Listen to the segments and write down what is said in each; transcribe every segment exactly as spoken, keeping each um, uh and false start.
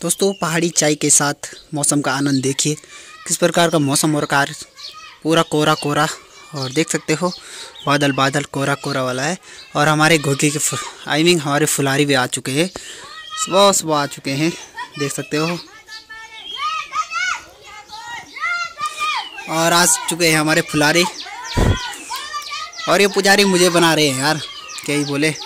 दोस्तों पहाड़ी चाय के साथ मौसम का आनंद देखिए किस प्रकार का मौसम हो रखा है। पूरा कोरा कोरा और देख सकते हो बादल बादल कोरा कोरा वाला है। और हमारे घोगे के आई मीन हमारे फुलारी भी आ चुके हैं, सुबह सुबह आ चुके हैं, देख सकते हो। और आ चुके हैं हमारे फुलारी। और ये पुजारी मुझे बना रहे हैं यार, क्या ही बोले।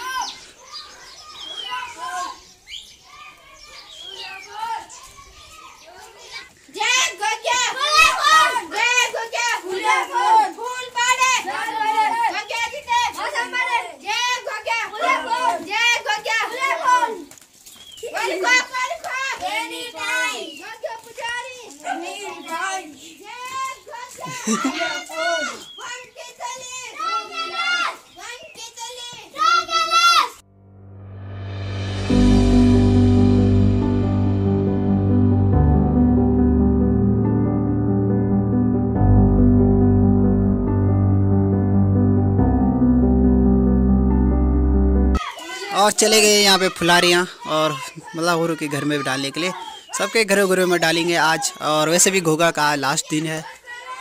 और चले गए यहाँ पे फुलारियाँ और मतलब औरों के घर में भी डालने के लिए, सबके घरों घरों में डालेंगे आज। और वैसे भी घोगा का लास्ट दिन है।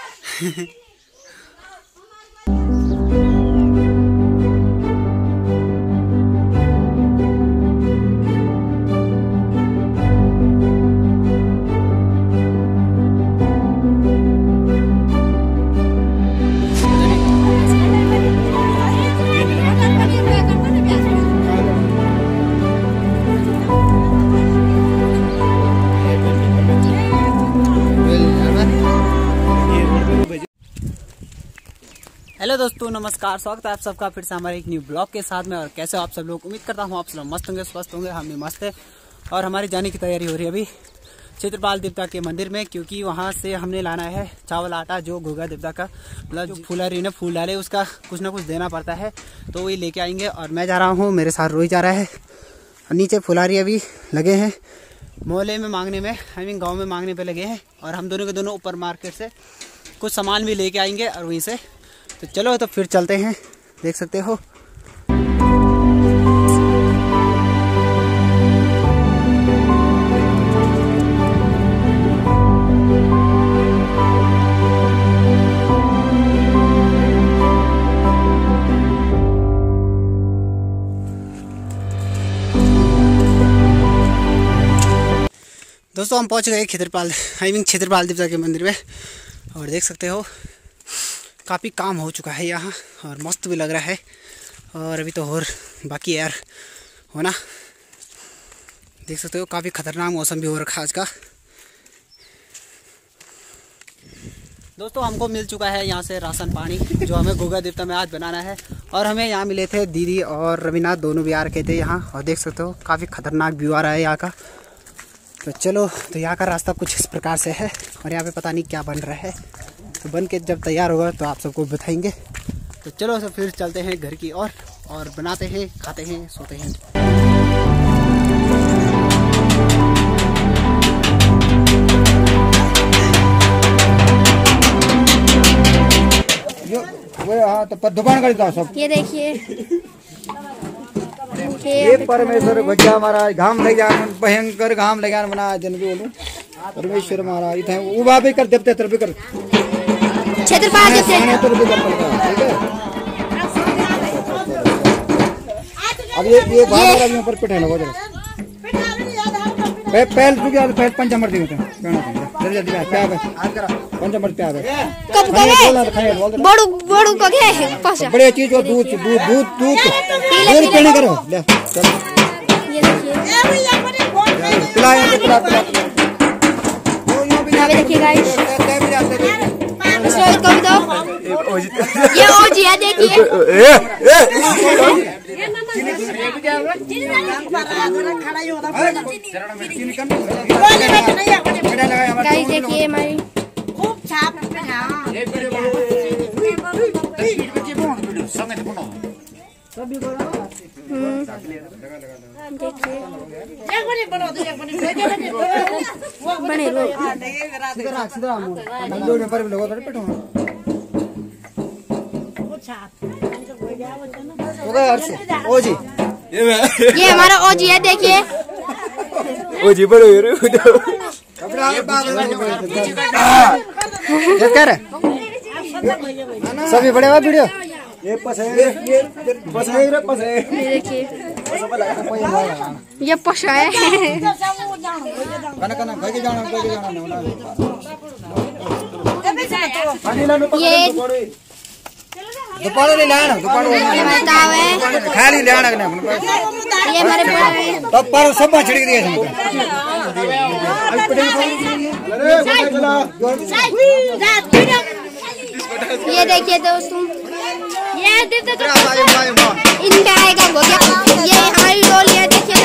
हेलो दोस्तों, नमस्कार, स्वागत है आप सबका फिर से हमारे एक न्यू ब्लॉग के साथ में। और कैसे हो आप सब लोग? उम्मीद करता हूँ आप सब मस्त होंगे, स्वस्थ होंगे, हम भी मस्त है। और हमारी जाने की तैयारी हो रही है अभी क्षेत्रपाल देवता के मंदिर में, क्योंकि वहाँ से हमने लाना है चावल आटा, जो घोगा देवता का मतलब जो फुलारी ने फूल डाले उसका कुछ ना कुछ देना पड़ता है, तो वही लेके आएंगे। और मैं जा रहा हूँ, मेरे साथ रोहित जा रहा है। और नीचे फुलारी अभी लगे हैं मोहल्ले में मांगने में, आई मीन गाँव में मांगने पर लगे हैं। और हम दोनों के दोनों ऊपर मार्केट से कुछ सामान भी लेके आएंगे और वहीं से। तो चलो तो फिर चलते हैं, देख सकते हो। दोस्तों हम पहुंच गए क्षेत्रपाल आई मीन क्षेत्रपाल देवता के मंदिर में। और देख सकते हो काफ़ी काम हो चुका है यहाँ और मस्त भी लग रहा है। और अभी तो और बाकी यार होना, देख सकते हो काफ़ी ख़तरनाक मौसम भी हो रखा है आज का। दोस्तों हमको मिल चुका है यहाँ से राशन पानी, जो हमें घोगा देवता में आज बनाना है। और हमें यहाँ मिले थे दीदी और रविनाथ, दोनों भी आ रखे थे यहाँ। और देख सकते हो काफ़ी ख़तरनाक व्यू आ रहा है यहाँ का। तो चलो, तो यहाँ का रास्ता कुछ इस प्रकार से है। और यहाँ पे पता नहीं क्या बन रहा है, तो बन के जब तैयार होगा तो आप सबको बताएंगे। तो चलो तो फिर चलते हैं घर की ओर और, और बनाते हैं, खाते हैं, सोते हैं। यो वो हाँ तो पर दुकान कर दो सब। ये देखिए, ये परमेश्वर भैया महाराज घाम लग जा भयंकर घाम लगा बना जन भी बोलूं परमेश्वर महाराज इथे उबा भी कर देवते तर भी कर क्षेत्रपाल देवता तर भी कर ठीक है। अब ये ये बाहर वाले ऊपर पिटे ना जरा पे पहल रुक जा, पहल पंचमर दी कहना जल्दी जल्दी क्या है आज करा पंचमर क्या है कब करे बड़ू बड़ू को के कौन बड़े चीज को दूध दूध दूध दूध दूध पीने करो ले चलो। ये देखिए, पिला ये पिला पिला यहाँ पे देखिए गाइस, इसको कब दो ये ओजी है देखिए। गाइस देखिए हमारी खूब छाप बने लो ओ जी ये हमारा ओजी है देखिए। ओ जी बड़ो यार ये कर सभी बड़े हुआ वीडियो ये पसे ये पसे रे पसे देखिए ये पशा है कना कना गगे जाना गगे जाना ये दोपहर ले लाना दोपहर ये बताओ है खाली लाना ने ये हमारे बड़े तब पर सब छिड़क दिए ये देखिए दोस्तों ये देखते तो इनका आएगा हो गया ये हमारी डोली है देखिए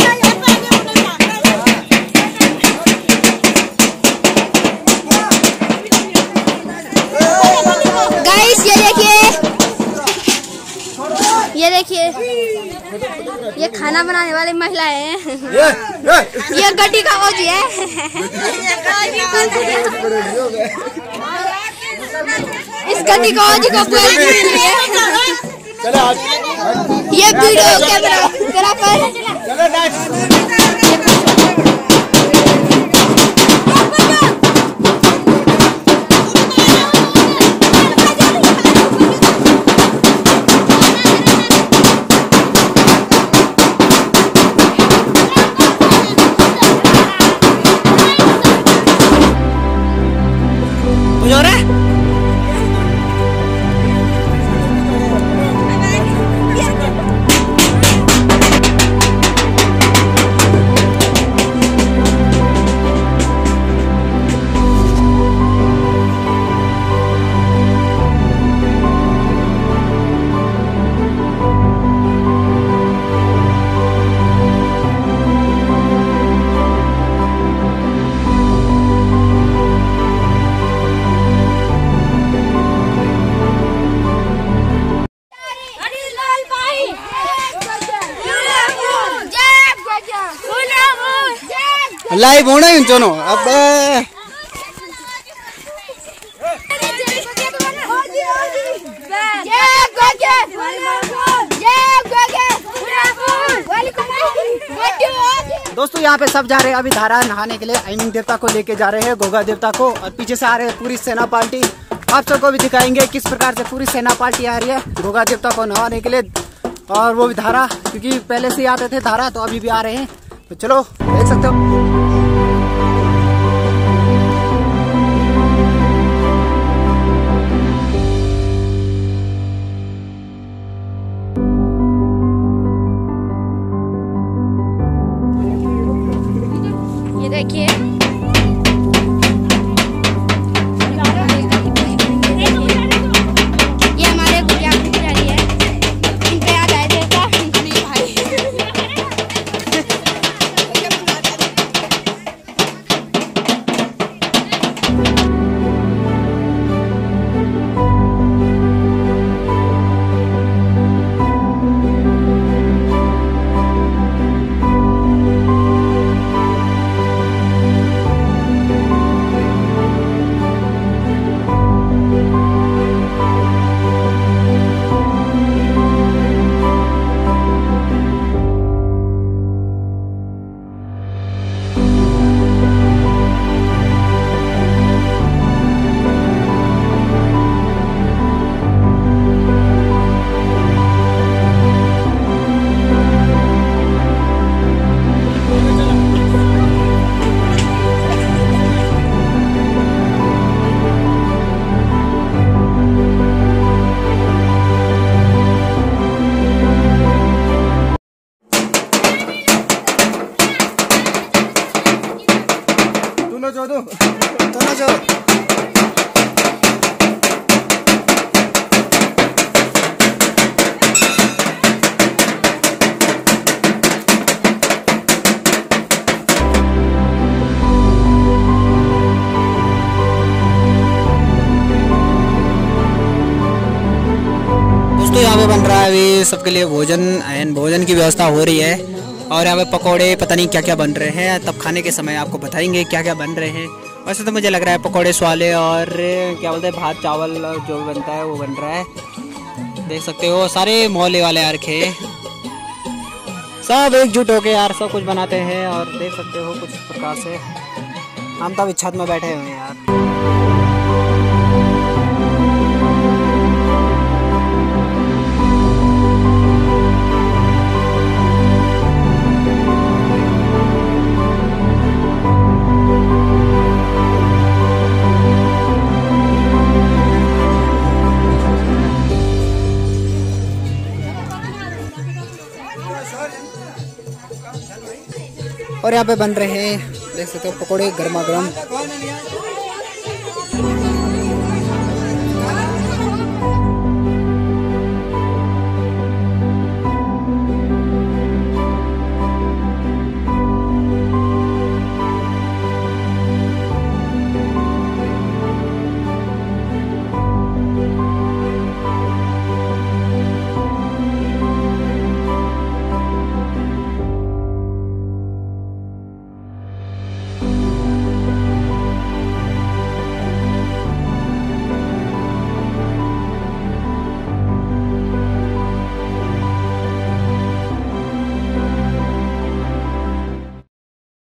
गाइस ये देखिए ये देखिए ये खाना बनाने वाली महिला है ये गड्डी का ओजी है इस गड्डी का ओजी को ये वीडियो कैमरा ग्राफर लाइव होना ही उनको अब दोस्तों यहाँ पे सब जा रहे हैं अभी धारा नहाने के लिए आइनिंग देवता को लेके जा रहे हैं गोगा देवता को और पीछे से आ रहे हैं पूरी सेना पार्टी। आप सबको भी दिखाएंगे किस प्रकार से पूरी सेना पार्टी आ रही है गोगा देवता को नहाने के लिए और वो भी धारा क्योंकि पहले से ही आते थे धारा तो अभी भी आ रहे हैं तो चलो देख सकते हो। ये देखिए ये हमारे गुड़िया पुजारी है इन पे आ जाए देता जो दो दोनों जो दोस्तों यहाँ पे बन रहा है अभी सबके लिए भोजन एंड भोजन की व्यवस्था हो रही है और यहाँ पे पकोड़े पता नहीं क्या क्या बन रहे हैं तब खाने के समय आपको बताएंगे क्या क्या बन रहे हैं। वैसे तो मुझे लग रहा है पकोड़े स्वाले और क्या बोलते हैं भात चावल जो भी बनता है वो बन रहा है। देख सकते हो सारे मोहल्ले वाले आ रखे हैं सब एकजुट होके यार सब कुछ बनाते हैं और देख सकते हो कुछ प्रकार से हम तो अभी छत में बैठे हुए हैं यार। और यहाँ पे बन रहे हैं देख सकते हो पकोड़े गर्मा गर्म।